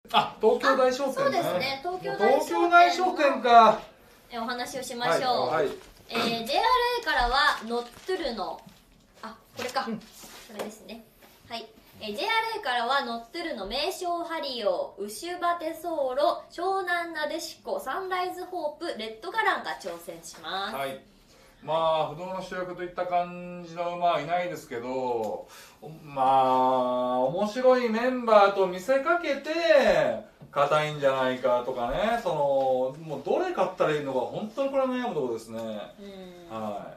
あ、東京大商店ね。 そうですね、東京大商店か。 お話をしましょう。 はい。 JRA からはノットゥルノ、あ、これか、これですね。はい。JRA からはノットゥルノ、名将ハリオ、ウシュバテソーロ、湘南なでしこ、サンライズホープ、レッドガランが挑戦します。 はい。まあ不動の主役といった感じの馬はいないですけど、まあ面白いメンバーと見せかけて硬いんじゃないかとかね、そのもうどれ買ったらいいのか本当にこれ悩むところですね。はい。 はい。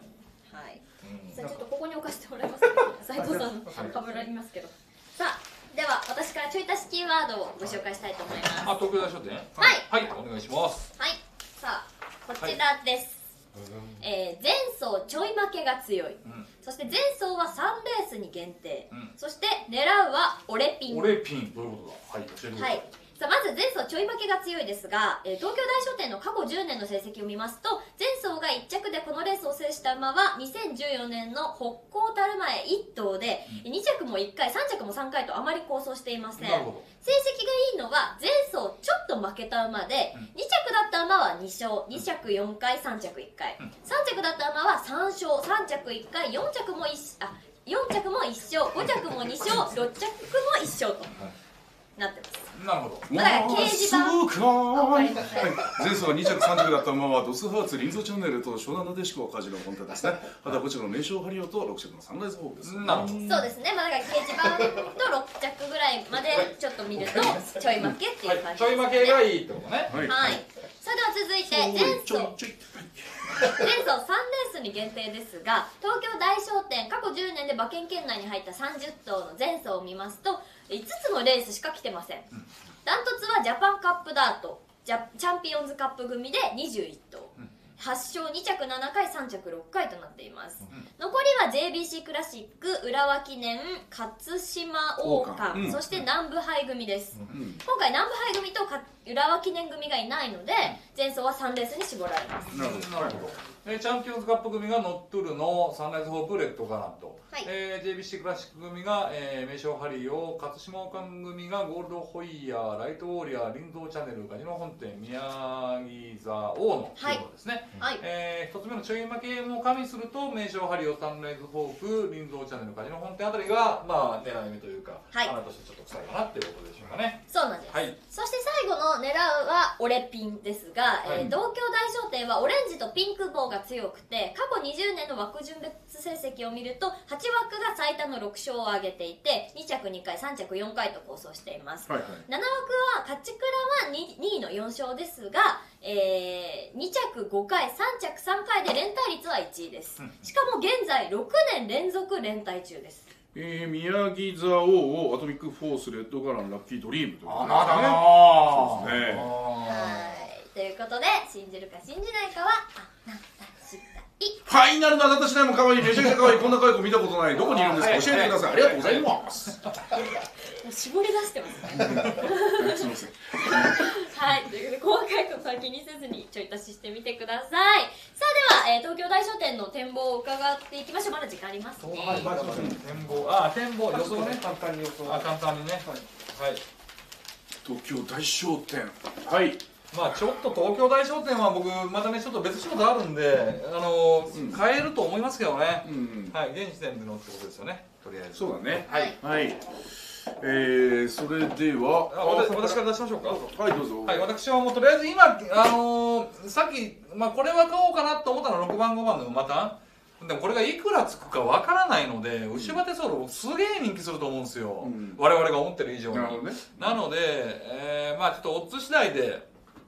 さあちょっとここに置かせてもらいますけど、斉藤さんかぶられますけど。さあでは私からちょい足しキーワードをご紹介したいと思います。 あ、東京大商店。はい、お願いします。 はい。さあこちらです。前走ちょい負けが強い、そして前走は3レースに限定、そして狙うはオレピン。 オレピンどういうことだ。はい、教えてください。 さあまず前走ちょい負けが強いですが、東京大商店の過去10年の成績を見ますと、前走が1着でこのレースを制した馬は2014年の北高たる前1頭で、2着も1回3着も3回とあまり好走していません。成績がいいのは前走ちょっと負けた馬で、2着だった馬は2勝、2着4回3着1回、3着だった馬は3勝、3着1回、4着も1勝、5着も2勝、6着も1勝となってます。 なるほど。 だから掲示板前走は2着3着だった馬はドスハーツ、リンゾチャンネルと湘南なでしこがカジノ本体ですね。また5着の名将ハリオと6着のサンライズホープです。 なるほど。 そうですね。まあだから掲示板と6着ぐらいまでちょっと見るとちょい負けっていう感じですね。 ちょい負けがいいってことね。 はい。それでは続いて前走3レースに限定ですが、東京大商店過去10年で馬券圏内に入った30頭の前走を見ますと5つのレースしか来てません。ダントツはジャパンカップダート、チャンピオンズカップ組で21頭、8勝2着7回3着6回となっています。残りは JBC クラシック、浦和記念、勝島王冠、そして南部杯組です。今回南部杯組と浦和記念組がいないので前走は3レースに絞られます。 なるほど。チャンピオンズカップ組がノットゥルのサンライズホープ、レッドガラント、JBC クラシック組が、名将ハリーを、勝島王冠組がゴールドホイヤー、ライトウォーリアー、リンゾーチャンネル、カジノ本店、宮城座王のチームですね。一つ目のちょい負けも加味すると名将ハリー、サンライズホープ、リンゾーチャンネル、カジノ本店あたりがまあ狙い目というか、穴としてちょっと臭いかなっていうことでしょうかね。 そうなんです。そして最後の狙うはオレピンですが、東京大商店はオレンジとピンク棒が強くて、過去20年の枠順別成績を見ると8枠が最多の6勝を挙げていて、2着2回3着4回と構想しています。7枠は勝ち倉は 2位の4勝ですが、2着5回3着3回で連帯率は1位です。しかも現在6年連続連帯中です。 宮城座王をアトミックフォース、レッドガラン、ラッキードリームということまだなそうですね。 ということで信じるか信じないかはあなた次第。 ファイナルのあなた次第も可愛い、めちゃくちゃ可愛い、こんな可愛い子見たことない。どこにいるんですか、教えてください。ありがとうございます。 もう絞り出してますね。 すみません。 はい、ということで細かいことは気にせずにちょい足ししてみてください。さあでは、東京大商店の展望を伺っていきましょう。まだ時間ありますね。 展望予想ね、簡単に予想。簡単にね。はい。 東京大商店。はい。 まあちょっと東京大商店は僕またねちょっと別仕事あるんで変えると思いますけどね。はい、現時点でのってことですよね。とりあえず。 そうだね。はい。それでは私から出しましょうか。 はいどうぞ。 はい、私はもうとりあえず今さっきこれは買おうかなと思ったのは6番5番の馬単。でもこれがいくらつくかわからないので、ウシュバテソールすげえ人気すると思うんですよ。我々が思ってる以上に。なのでまあちょっとオッズ次第で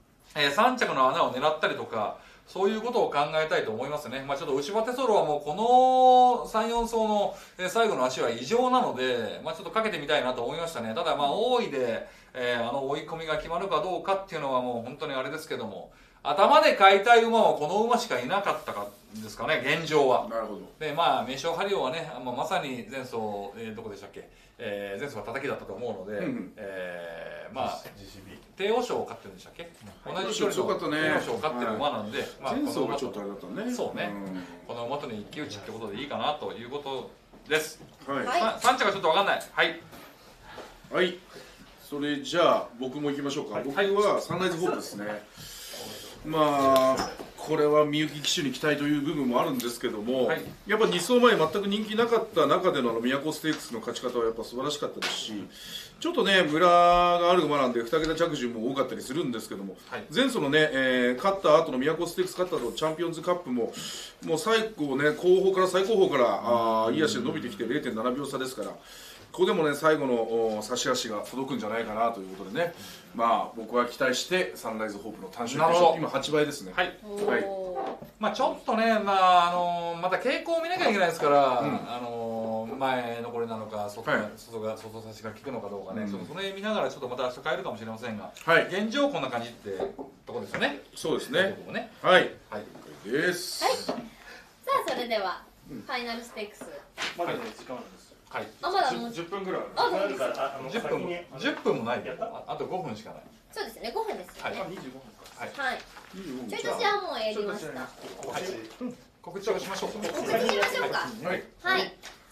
3着の穴を狙ったりとか。そういうことを考えたいと思いますね。まあちょっとウシュバテソロはもうこの3、4走の最後の足は異常なので、まあちょっとかけてみたいなと思いましたね。ただまあ大井で、追い込みが決まるかどうかっていうのはもう本当にあれですけども、頭で買いたい馬はこの馬しかいなかったかですかね、現状は。 なるほど。 でまあ名将ハリオはね、まさに前走、どこでしたっけ、前走は叩きだったと思うので、まあ帝王賞を勝ってるんでしたっけ、同じ距離の帝王賞を勝ってる馬なんで、 前走がちょっとあれだったね。 そうね、この馬との一騎打ちってことでいいかなということです。 はい。 3着はちょっと分かんない。はい。 はい。そそれじゃあ僕も行きましょうか。僕はいはサンライズホープですね。まあこれはみゆき騎手に期待という部分もあるんですけども、 はいやっぱ2走前全く人気なかった中での都ステークスの勝ち方はやっぱ素晴らしかったですし、ちょっとねムラがある馬なんで2桁着順も多かったりするんですけども、 はい前走のね、勝った後の都ステークス勝った後のチャンピオンズカップももう最後ね後方から最後方からいい足で伸びてきて 0.7 秒差ですから。ここでもね最後の差し足が届くんじゃないかなということでね、まあ僕は期待してサンライズホープの単勝なるほど今8倍ですね。 はいはいまあちょっとね、また傾向を見なきゃいけないですから、前残りなのか外差しが効くのかどうかね、ちょっとそれ見ながらちょっとまた明日変えるかもしれませんが、 はい現状こんな感じってとこですよね。 そうですね。 ここねはいはいです。 さあそれではファイナルステークスまだね、時間あるんですよ。 はいあまだもう 10分ぐらいああるから、 10分も10分もないよ。あと5分しかない。 そうですね5分ですよねはい 25分か。 はいちょい足しはもうやりました告知をしましょうか。 告知しましょうかはい。 はい